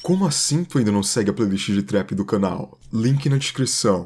Como assim tu ainda não segue a playlist de trap do canal? Link na descrição.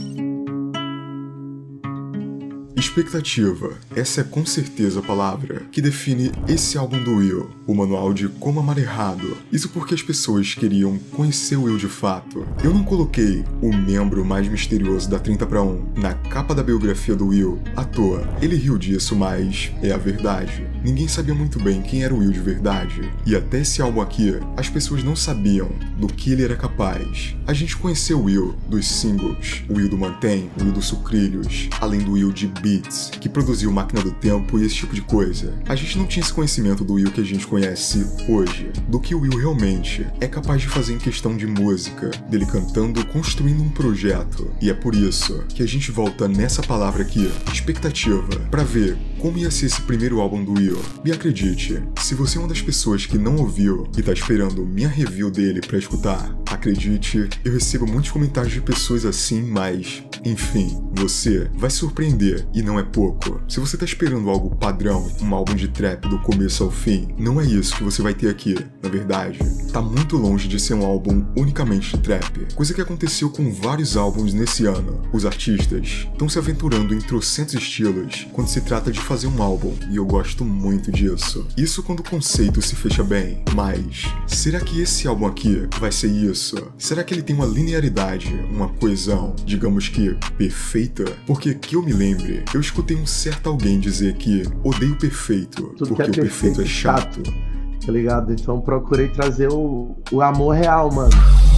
Expectativa. Essa é com certeza a palavra que define esse álbum do Will, o manual de como amar errado. Isso porque as pessoas queriam conhecer o Will de fato. Eu não coloquei o membro mais misterioso da 30 para 1 na capa da biografia do Will à toa. Ele riu disso, mas é a verdade. Ninguém sabia muito bem quem era o Will de verdade. E até esse álbum aqui, as pessoas não sabiam do que ele era capaz. A gente conheceu o Will dos singles, o Will do Mantém, o Will dos Sucrilhos, além do Will de Beats, que produziu Máquina do Tempo e esse tipo de coisa. A gente não tinha esse conhecimento do Will que a gente conhece hoje, do que o Will realmente é capaz de fazer em questão de música, dele cantando, construindo um projeto. E é por isso que a gente volta nessa palavra aqui, expectativa, pra ver como ia ser esse primeiro álbum do Will. E acredite, se você é uma das pessoas que não ouviu e tá esperando minha review dele pra escutar, acredite, eu recebo muitos comentários de pessoas assim, mas enfim, você vai se surpreender e não é pouco. Se você tá esperando algo padrão, um álbum de trap do começo ao fim, não é isso que você vai ter aqui. Na verdade, tá muito longe de ser um álbum unicamente de trap, coisa que aconteceu com vários álbuns nesse ano. Os artistas estão se aventurando em trocentos estilos quando se trata de fazer um álbum, e eu gosto muito disso. Isso quando o conceito se fecha bem, mas será que esse álbum aqui vai ser isso? Será que ele tem uma linearidade, uma coesão, digamos que perfeita? Porque que eu me lembre, eu escutei um certo alguém dizer que odeio o perfeito, Tudo porque que o perfeito é chato. Tá ligado? Então procurei trazer o amor real, mano.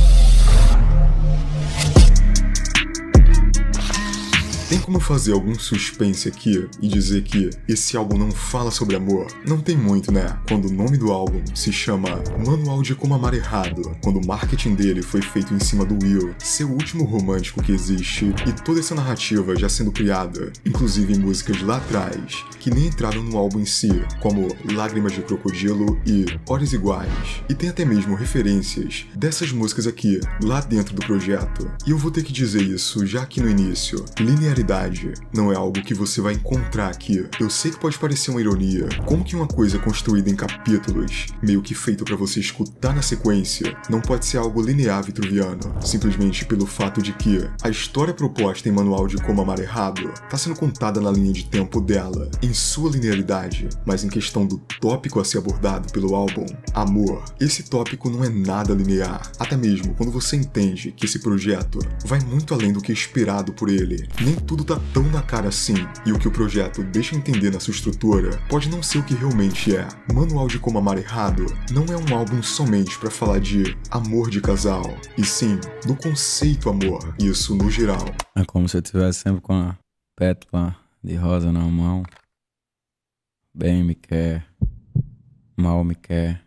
Tem como fazer algum suspense aqui e dizer que esse álbum não fala sobre amor? Não tem muito, né? Quando o nome do álbum se chama Manual de Como Amar Errado, quando o marketing dele foi feito em cima do Will, seu último romântico que existe, e toda essa narrativa já sendo criada, inclusive em músicas lá atrás, que nem entraram no álbum em si, como Lágrimas de Crocodilo e Horas Iguais. E tem até mesmo referências dessas músicas aqui, lá dentro do projeto. E eu vou ter que dizer isso já aqui no início. Linearidade não é algo que você vai encontrar aqui. Eu sei que pode parecer uma ironia, como que uma coisa construída em capítulos, meio que feita pra você escutar na sequência, não pode ser algo linear vitruviano, simplesmente pelo fato de que a história proposta em Manual de Como Amar Errado tá sendo contada na linha de tempo dela, em sua linearidade, mas em questão do tópico a ser abordado pelo álbum, amor, esse tópico não é nada linear, até mesmo quando você entende que esse projeto vai muito além do que é esperado por ele. Nem tudo tá tão na cara assim, e o que o projeto deixa entender na sua estrutura pode não ser o que realmente é. Manual de Como Amar Errado não é um álbum somente pra falar de amor de casal, e sim do conceito amor, isso no geral. É como se eu estivesse sempre com a pétala de rosa na mão. Bem me quer, mal me quer,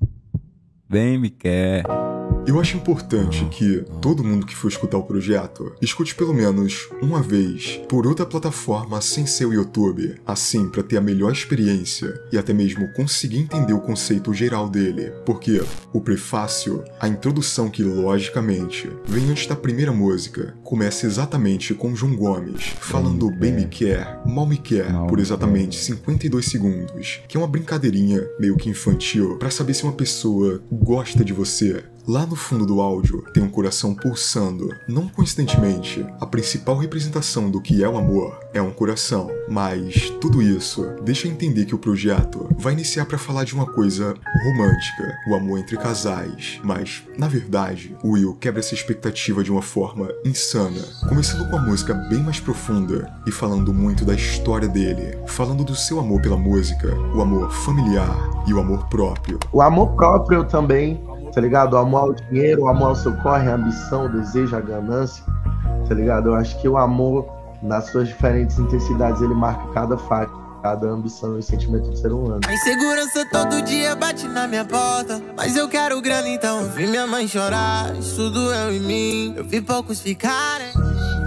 bem me quer. Eu acho importante que todo mundo que for escutar o projeto escute pelo menos uma vez por outra plataforma sem ser o YouTube, assim pra ter a melhor experiência e até mesmo conseguir entender o conceito geral dele, porque o prefácio, a introdução que logicamente vem antes da primeira música, começa exatamente com João Gomes falando bem me quer, mal me quer por exatamente 52 segundos, que é uma brincadeirinha meio que infantil pra saber se uma pessoa gosta de você. Lá no fundo do áudio tem um coração pulsando. Não coincidentemente, a principal representação do que é o amor é um coração. Mas tudo isso deixa entender que o projeto vai iniciar para falar de uma coisa romântica, o amor entre casais. Mas, na verdade, o Will quebra essa expectativa de uma forma insana, começando com a música bem mais profunda e falando muito da história dele, falando do seu amor pela música, o amor familiar e o amor próprio. O amor próprio também, tá ligado? O amor ao dinheiro, o amor ao seu corre, a ambição, o desejo, a ganância, tá ligado? Eu acho que o amor, nas suas diferentes intensidades, ele marca cada fase, cada ambição e sentimento do ser humano. A insegurança todo dia bate na minha porta, mas eu quero grana, então eu vi minha mãe chorar. Isso doeu em mim, eu vi poucos ficarem.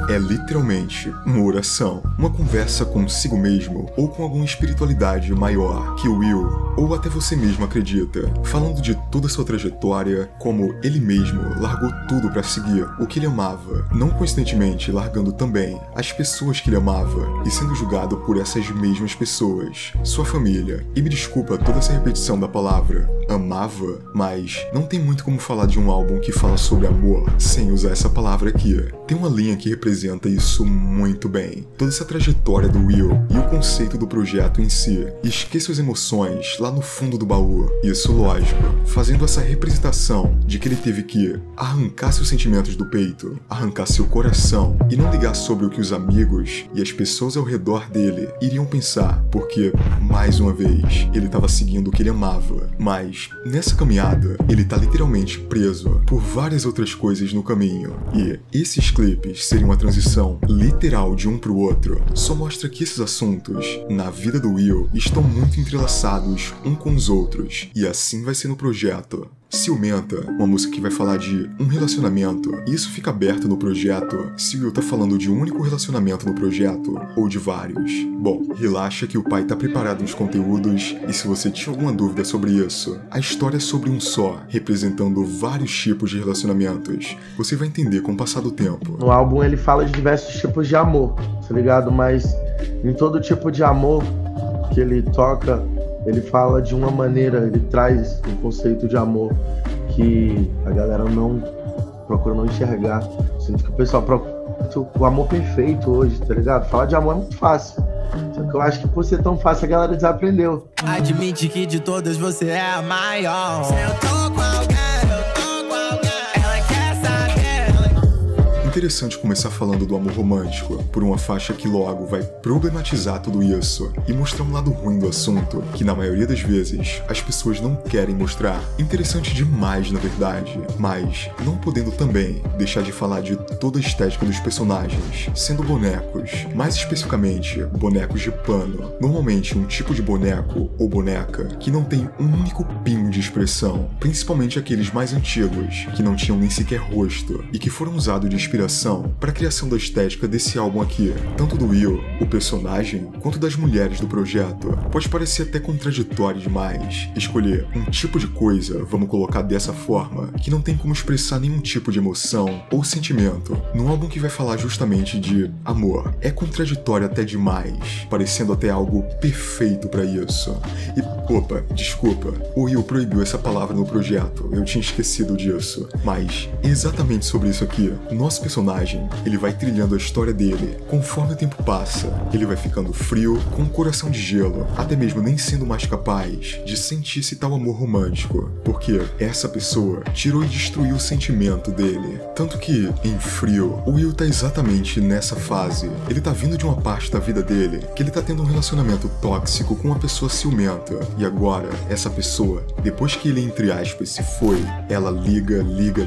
é literalmente uma oração, uma conversa consigo mesmo ou com alguma espiritualidade maior que o Will ou até você mesmo acredita, falando de toda a sua trajetória, como ele mesmo largou tudo para seguir o que ele amava, não coincidentemente largando também as pessoas que ele amava e sendo julgado por essas mesmas pessoas, sua família. E me desculpa toda essa repetição da palavra amava, mas não tem muito como falar de um álbum que fala sobre amor sem usar essa palavra aqui. Tem uma linha que representa isso muito bem, toda essa trajetória do Will e o conceito do projeto em si. E esqueça as emoções lá no fundo do baú, isso lógico, fazendo essa representação de que ele teve que arrancar seus sentimentos do peito, arrancar seu coração e não ligar sobre o que os amigos e as pessoas ao redor dele iriam pensar, porque, mais uma vez, ele estava seguindo o que ele amava. Mas, nessa caminhada, ele tá literalmente preso por várias outras coisas no caminho. E esses clipes seriam uma transição literal de um pro outro. Só mostra que esses assuntos, na vida do Will, estão muito entrelaçados um com os outros. E assim vai ser no projeto. Ciumenta, uma música que vai falar de um relacionamento, e isso fica aberto no projeto se o Will tá falando de um único relacionamento no projeto ou de vários. Bom, relaxa que o pai tá preparado nos conteúdos, e se você tinha alguma dúvida sobre isso, a história é sobre um só, representando vários tipos de relacionamentos. Você vai entender com o passar do tempo. No álbum ele fala de diversos tipos de amor, tá ligado? Mas em todo tipo de amor que ele toca, ele fala de uma maneira, ele traz um conceito de amor que a galera não procura não enxergar. Sinto que o pessoal procura o amor perfeito hoje, tá ligado? Falar de amor é muito fácil. Só que eu acho que por ser tão fácil a galera desaprendeu. Admite que de todas você é a maior. Se eu tô com alguém, ela quer saber. Interessante começar falando do amor romântico, por uma faixa que logo vai problematizar tudo isso e mostrar um lado ruim do assunto, que na maioria das vezes as pessoas não querem mostrar. Interessante demais, na verdade, mas não podendo também deixar de falar de toda a estética dos personagens, sendo bonecos, mais especificamente bonecos de pano, normalmente um tipo de boneco ou boneca que não tem um único pingo de expressão, principalmente aqueles mais antigos, que não tinham nem sequer rosto e que foram usados de inspiração para a criação da estética desse álbum aqui, tanto do Will, o personagem, quanto das mulheres do projeto. Pode parecer até contraditório demais escolher um tipo de coisa, vamos colocar dessa forma, que não tem como expressar nenhum tipo de emoção ou sentimento, num álbum que vai falar justamente de amor. É contraditório até demais, parecendo até algo perfeito para isso. E, opa, desculpa, o Will proibiu essa palavra no projeto, eu tinha esquecido disso. Mas, exatamente sobre isso aqui, nosso personagem, ele vai trilhando a história dele. Conforme o tempo passa, ele vai ficando frio, com um coração de gelo, até mesmo nem sendo mais capaz de sentir esse tal amor romântico, porque essa pessoa tirou e destruiu o sentimento dele. Tanto que, em Frio, o Will tá exatamente nessa fase. Ele tá vindo de uma parte da vida dele que ele tá tendo um relacionamento tóxico com uma pessoa ciumenta, e agora, essa pessoa, depois que ele, entre aspas, se foi, ela liga,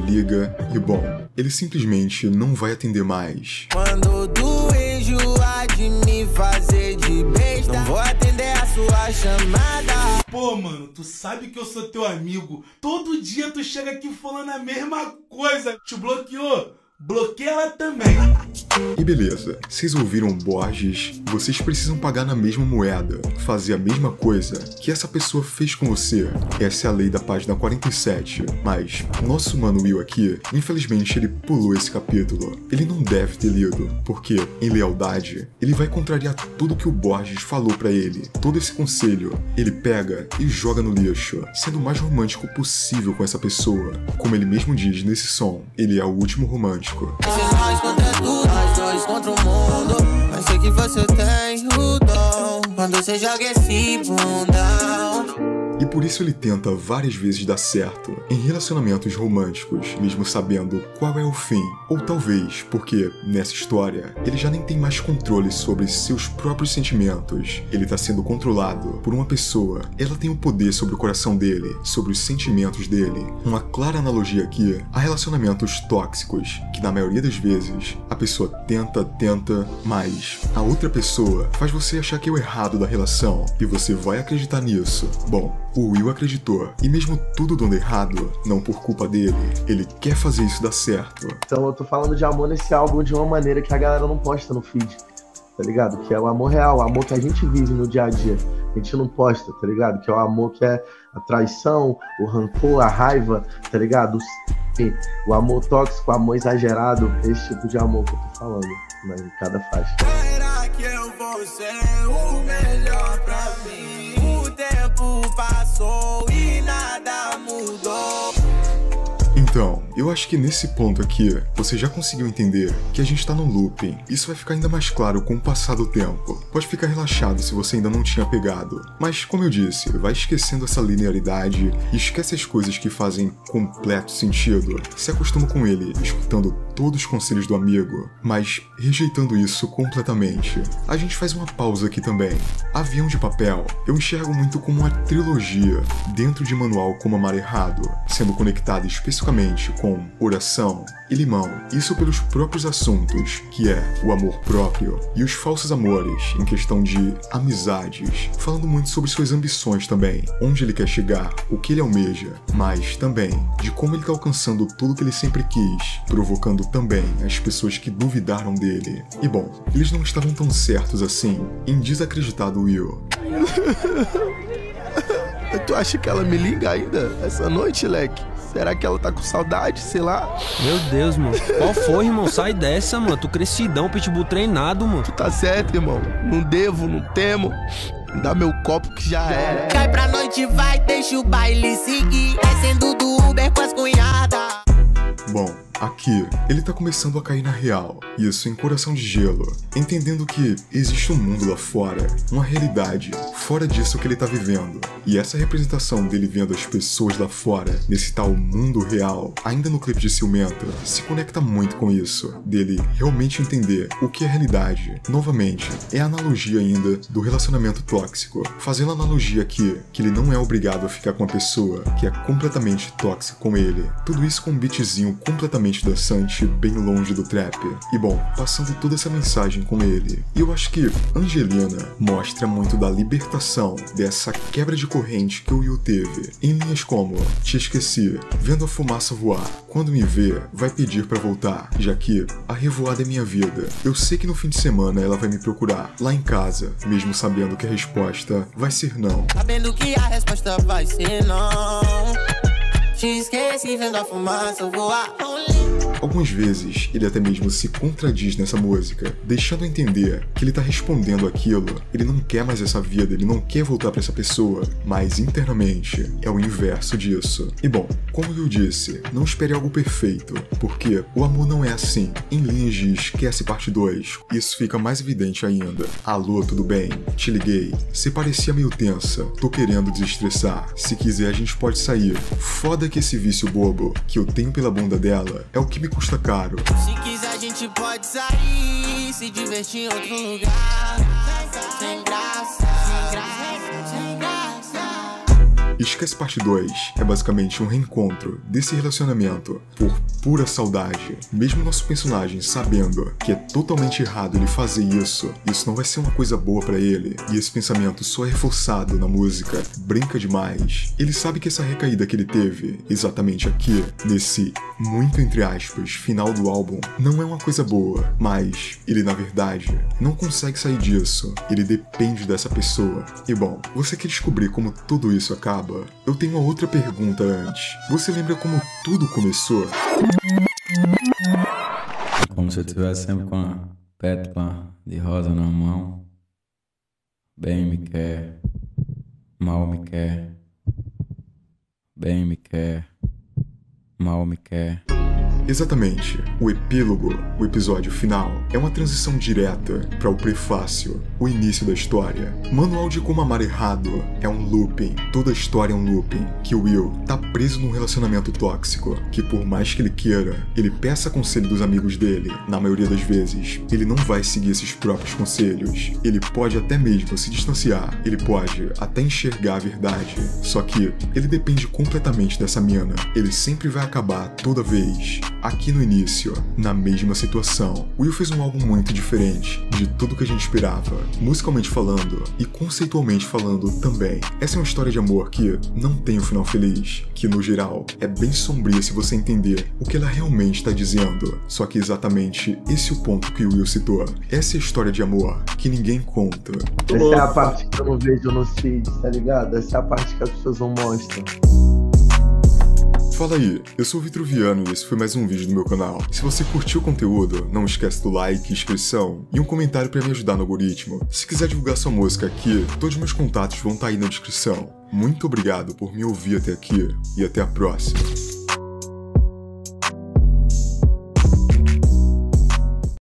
e bom, ele simplesmente não vai atender mais. Quando tu enjoar de me fazer de besta, não vou atender a sua chamada. Pô, mano, tu sabe que eu sou teu amigo. Todo dia tu chega aqui falando a mesma coisa. Te bloqueou? Bloqueia ela também. E beleza, vocês ouviram Borges? Vocês precisam pagar na mesma moeda, fazer a mesma coisa que essa pessoa fez com você. Essa é a lei da página 47. Mas, nosso mano Will aqui, infelizmente ele pulou esse capítulo. Ele não deve ter lido, porque, em lealdade, ele vai contrariar tudo que o Borges falou pra ele. Todo esse conselho, ele pega e joga no lixo, sendo o mais romântico possível com essa pessoa. Como ele mesmo diz nesse som, ele é o último romântico. Nós contra tudo, nós dois contra o mundo. Mas sei que você tem o dom quando você joga esse bundão. E por isso ele tenta várias vezes dar certo em relacionamentos românticos, mesmo sabendo qual é o fim. Ou talvez porque, nessa história, ele já nem tem mais controle sobre seus próprios sentimentos. Ele tá sendo controlado por uma pessoa. Ela tem o poder sobre o coração dele, sobre os sentimentos dele. Uma clara analogia aqui a relacionamentos tóxicos, que na maioria das vezes a pessoa tenta, mas a outra pessoa faz você achar que é o errado da relação, e você vai acreditar nisso. Bom, o o Will acreditou. E mesmo tudo dando errado, não por culpa dele, ele quer fazer isso dar certo. Então eu tô falando de amor nesse álbum de uma maneira que a galera não posta no feed, tá ligado? Que é o amor real, o amor que a gente vive no dia a dia. A gente não posta, tá ligado? Que é o amor que é a traição, o rancor, a raiva, tá ligado? O amor tóxico, o amor exagerado, esse tipo de amor que eu tô falando, né, em cada faixa. Será que eu vou ser o melhor pra mim? O tempo passou e nada mudou. Então, eu acho que nesse ponto aqui, você já conseguiu entender que a gente tá no looping. Isso vai ficar ainda mais claro com o passar do tempo. Pode ficar relaxado se você ainda não tinha pegado. Mas, como eu disse, vai esquecendo essa linearidade e esquece as coisas que fazem completo sentido. Se acostuma com ele, escutando todos os conselhos do amigo, mas rejeitando isso completamente. A gente faz uma pausa aqui também. Avião de Papel, eu enxergo muito como uma trilogia dentro de Manual Como Amar Errado, sendo conectada especificamente com Oração e Limão. Isso pelos próprios assuntos, que é o amor próprio e os falsos amores em questão de amizades, falando muito sobre suas ambições também, onde ele quer chegar, o que ele almeja, mas também de como ele está alcançando tudo que ele sempre quis, provocando também as pessoas que duvidaram dele. E bom, eles não estavam tão certos assim em desacreditar do Will. Tu acha que ela me liga ainda essa noite, leque? Será que ela tá com saudade, sei lá? Meu Deus, mano. Qual foi, irmão? Sai dessa, mano. Tu crescidão, pitbull treinado, mano. Tu tá certo, irmão. Não devo, não temo. Dá meu copo que já era. Cai pra noite, vai, deixa o baile seguir. Descendo do Uber com as cunhadas. Bom, aqui, ele tá começando a cair na real, isso em Coração de Gelo, entendendo que existe um mundo lá fora, uma realidade, fora disso que ele tá vivendo. E essa representação dele vendo as pessoas lá fora, nesse tal mundo real, ainda no clipe de Ciumenta, se conecta muito com isso, dele realmente entender o que é realidade. Novamente, é a analogia ainda do relacionamento tóxico, fazendo a analogia aqui, que ele não é obrigado a ficar com uma pessoa que é completamente tóxica com ele. Tudo isso com um beatzinho completamente dançante, bem longe do trap. E bom, passando toda essa mensagem com ele. E eu acho que Angelina mostra muito da libertação dessa quebra de corrente que o Will teve. Em linhas como: te esqueci, vendo a fumaça voar, quando me vê, vai pedir pra voltar, já que a revoada é minha vida. Eu sei que no fim de semana ela vai me procurar, lá em casa, mesmo sabendo que a resposta vai ser não. Sabendo que a resposta vai ser não. Te esqueci vendo a fumaça voar. Algumas vezes, ele até mesmo se contradiz nessa música, deixando a entender que ele tá respondendo aquilo, ele não quer mais essa vida, ele não quer voltar pra essa pessoa, mas internamente é o inverso disso. E bom, como eu disse, não espere algo perfeito, porque o amor não é assim. Em linhas de Esquece Parte 2, isso fica mais evidente ainda. Alô, tudo bem? Te liguei. Você parecia meio tensa, tô querendo desestressar. Se quiser a gente pode sair. Foda que esse vício bobo que eu tenho pela bunda dela é o que me custa caro. Se quiser a gente pode sair, se divertir em outro lugar. Sem graça, sem graça, sem graça. Esquece Parte 2 é basicamente um reencontro desse relacionamento por pura saudade. Mesmo nosso personagem sabendo que é totalmente errado ele fazer isso não vai ser uma coisa boa pra ele, e esse pensamento só é reforçado na música Brinca Demais. Ele sabe que essa recaída que ele teve, exatamente aqui, nesse muito entre aspas, final do álbum, não é uma coisa boa, mas ele na verdade não consegue sair disso, ele depende dessa pessoa. E bom, você quer descobrir como tudo isso acaba? Eu tenho uma outra pergunta antes. Você lembra como tudo começou? Como se eu estivesse sempre com a pétala de rosa na mão. Bem me quer, mal me quer. Bem me quer, mal me quer. Exatamente. O epílogo, o episódio final, é uma transição direta para o prefácio, o início da história. Manual de Como Amar Errado é um looping, toda a história é um looping, que o Will tá preso num relacionamento tóxico, que por mais que ele queira, ele peça conselho dos amigos dele, na maioria das vezes, ele não vai seguir esses próprios conselhos. Ele pode até mesmo se distanciar, ele pode até enxergar a verdade, só que ele depende completamente dessa mina, ele sempre vai acabar toda vez aqui no início, na mesma situação. O Will fez um álbum muito diferente de tudo que a gente esperava, musicalmente falando e conceitualmente falando também. Essa é uma história de amor que não tem um final feliz, que no geral é bem sombria se você entender o que ela realmente está dizendo. Só que exatamente esse é o ponto que o Will citou. Essa é a história de amor que ninguém conta. Essa é a parte que eu não vejo nos feeds, tá ligado? Essa é a parte que as pessoas não mostram. Fala aí, eu sou o Vitruviano e esse foi mais um vídeo do meu canal. Se você curtiu o conteúdo, não esquece do like, inscrição e um comentário para me ajudar no algoritmo. Se quiser divulgar sua música aqui, todos os meus contatos vão estar aí na descrição. Muito obrigado por me ouvir até aqui e até a próxima.